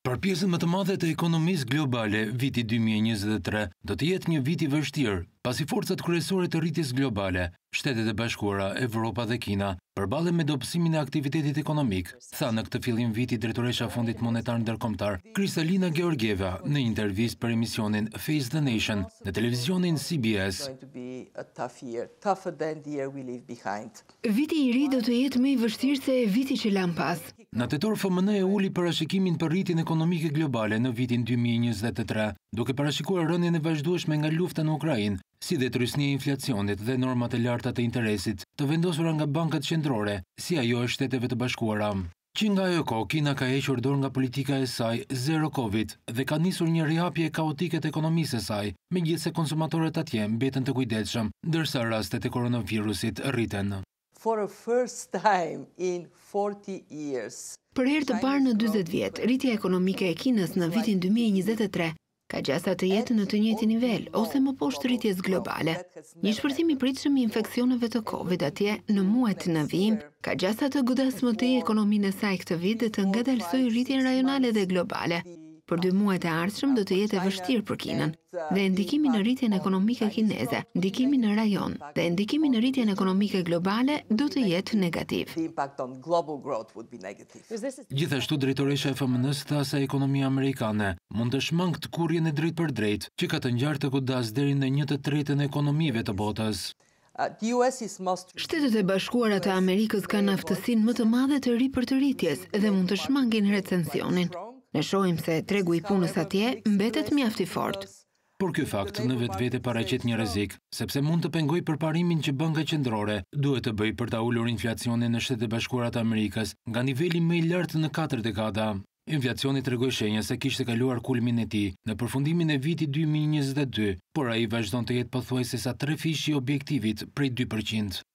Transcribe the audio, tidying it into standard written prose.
Për pjesën më të madhe të ekonomisë globale, viti 2023 do të jetë një vit i vështirë, pasi forcat kryesore të rritjes globale, Shtetet e Bashkuara, Evropa dhe Kina, përballen me dobësimin e aktivitetit ekonomik, tha në këtë fillim viti drejtoresha e Fondit Monetar Ndërkombëtar, Kristalina Georgieva, në intervistë për emisionin Face the Nation në televizionin CBS. Viti i ri do të jetë më i vështirë se viti që lan pas. Në tetor FMN e uli parashikimin për rritjen ekonomike globale në vitin 2023, duke parashikuar rënien e vazhdueshme nga lufta në Ukrainë, si dhe trysnia e inflacionit dhe normat e larta të interesit të vendosura nga bankat qendrore, si ajo e Shteteve të Bashkuara. Që nga ajo kohë, Kina ka hequr dorë nga politika e saj zero Covid dhe ka nisur një rihapje kaotike të ekonomisë së saj, megjithse konsumatorët atje mbeten të kujdesshëm, ndërsa rastet e koronavirusit rriten. For a first time in 40 years. Për herë të parë në 40 vjet, rritja ekonomike e Kinës në vitin 2023 ka gjasa të jetë në të njëjtin nivel ose më poshtë rritjes globale. Një shpërthim i pritshëm i infeksioneve të Covid atje në muajt në vijim ka gjasa të godasmëtej ekonominë e saj këtë vit dhe të ngadalsoj rritjen rajonale dhe globale. Për 2 muajt e ardhshëm do të jetë e vështirë për Kinën dhe ndikimi në rritjen ekonomike kineze, ndikimi në rajon dhe ndikimi në rritjen ekonomike globale do të jetë negativ. Gjithashtu drejtoresha e FMN-s tha se ekonomia amerikane mund të shmangë të kurrjen e drejt për drejt, që ka të ngjarë të godas deri në 1/3 e ekonomive të botës. Shtetet e Bashkuara të Amerikës kanë aftësinë më të madhe të ripërtërritjes dhe mund të shmangin recesionin. Ne shohim se tregu i punës atje mbetet mjaft i fortë. Por ky fakt në vetvete paraqet një rrezik, sepse mund të pengojë përparimin që Banka Qendrore duhet të bëjë për ta ulur inflacionin në Shtetet e Bashkuara të Amerikës nga niveli më i lartë në 4 dekada. Inflacioni tregoi shenja se kishte kaluar kulmin e tij në përfundimin e vitit 2022, por ai vazhdon të jetë pothuajse sa 3 fishi i objektivit prej 2%.